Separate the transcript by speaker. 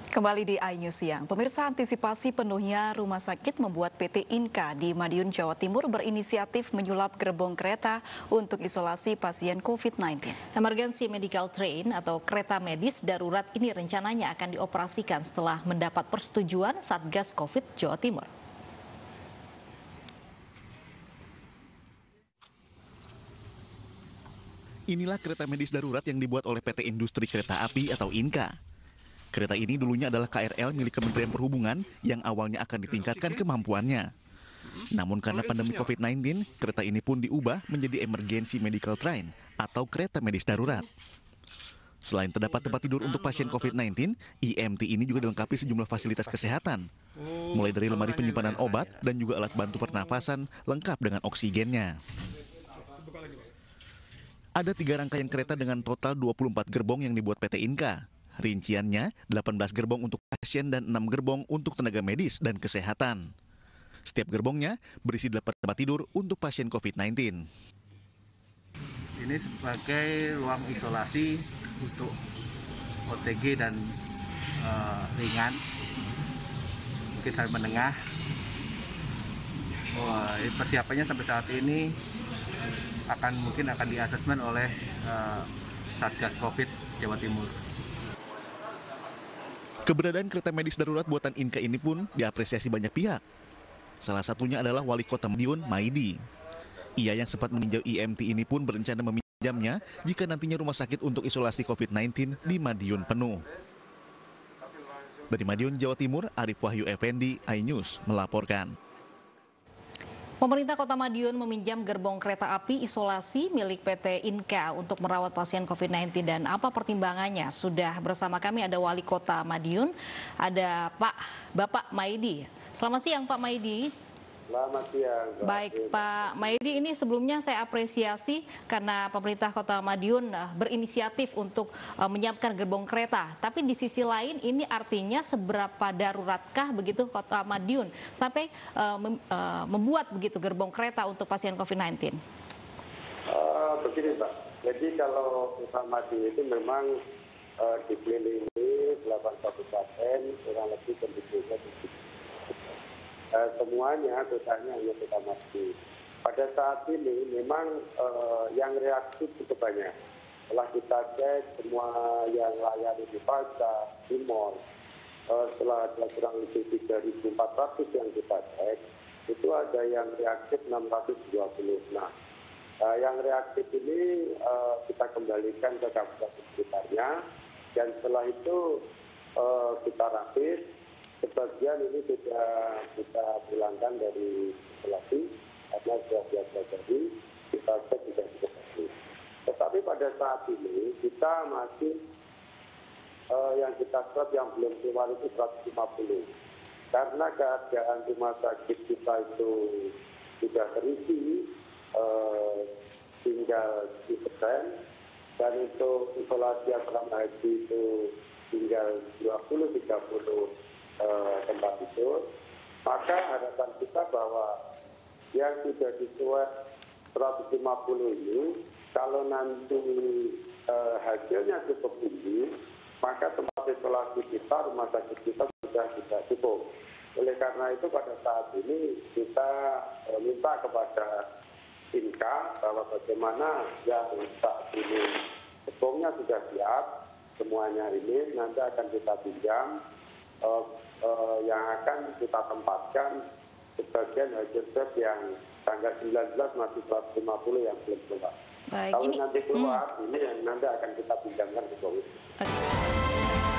Speaker 1: Kembali di iNews Siang, pemirsa, antisipasi penuhnya rumah sakit membuat PT Inka di Madiun, Jawa Timur berinisiatif menyulap gerbong kereta untuk isolasi pasien COVID-19.
Speaker 2: Emergency Medical Train atau kereta medis darurat ini rencananya akan dioperasikan setelah mendapat persetujuan Satgas COVID Jawa Timur.
Speaker 3: Inilah kereta medis darurat yang dibuat oleh PT Industri Kereta Api atau Inka. Kereta ini dulunya adalah KRL milik Kementerian Perhubungan yang awalnya akan ditingkatkan kemampuannya. Namun karena pandemi COVID-19, kereta ini pun diubah menjadi Emergency Medical Train atau kereta medis darurat. Selain terdapat tempat tidur untuk pasien COVID-19, IMT ini juga dilengkapi sejumlah fasilitas kesehatan, mulai dari lemari penyimpanan obat dan juga alat bantu pernafasan lengkap dengan oksigennya. Ada 3 rangkaian kereta dengan total 24 gerbong yang dibuat PT Inka. Rinciannya 18 gerbong untuk pasien dan 6 gerbong untuk tenaga medis dan kesehatan. Setiap gerbongnya berisi 8 tempat tidur untuk pasien COVID-19.
Speaker 4: Ini sebagai ruang isolasi untuk OTG dan ringan, mungkin sampai menengah. Persiapannya sampai saat ini mungkin akan diasesmen oleh Satgas COVID Jawa Timur.
Speaker 3: Keberadaan kereta medis darurat buatan Inka ini pun diapresiasi banyak pihak. Salah satunya adalah Wali Kota Madiun, Maidi. Ia yang sempat meninjau IMT ini pun berencana meminjamnya jika nantinya rumah sakit untuk isolasi COVID-19 di Madiun penuh. Dari Madiun, Jawa Timur, Arif Wahyu Effendi, iNews melaporkan.
Speaker 2: Pemerintah Kota Madiun meminjam gerbong kereta api isolasi milik PT Inka untuk merawat pasien COVID-19 dan apa pertimbangannya? Sudah bersama kami ada Wali Kota Madiun, ada Bapak Maidi. Selamat siang Pak Maidi.
Speaker 5: Selamat siang.
Speaker 2: Baik Pak Maidi, ini sebelumnya saya apresiasi karena pemerintah Kota Madiun berinisiatif untuk menyiapkan gerbong kereta. Tapi di sisi lain ini artinya seberapa daruratkah begitu Kota Madiun sampai membuat begitu gerbong kereta untuk pasien COVID-19?
Speaker 5: Begini Pak, jadi kalau Kota Madiun itu memang dikelilingi 8 kabupaten, kurang lebih penduduknya semuanya totalnya hanya Kota Madiun. Pada saat ini memang yang reaktif cukup banyak. Setelah kita cek semua yang layani di pasar, di mall, setelah ada kurang lebih 3.400 yang kita cek, itu ada yang reaktif 620. Nah, yang reaktif ini kita kembalikan ke kabupaten sekitarnya, dan setelah itu kita rapid. Sebagian ini sudah kita pulangkan dari isolasi karena sudah biasa jadi kita cek juga sudah. Tetapi pada saat ini kita masih yang kita swab yang belum keluar itu 150 karena keadaan rumah sakit kita itu sudah terisi tinggal 10%, dan untuk isolasi asrama haji itu tinggal 20-30 tempat tidur. Maka harapan kita bahwa yang sudah disuap 150 ini kalau nanti hasilnya cukup tinggi, maka tempat isolasi kita, rumah sakit kita sudah tidak cukup. Oleh karena itu pada saat ini kita minta kepada Inka bahwa bagaimana yang saat ini gerbongnya sudah siap, semuanya ini nanti akan kita pinjam, yang akan kita tempatkan sebagian hasil swab yang tanggal 19 masih 150 yang belum keluar. Kalau nanti keluar, ini yang nanti akan kita pinjamkan ke COVID.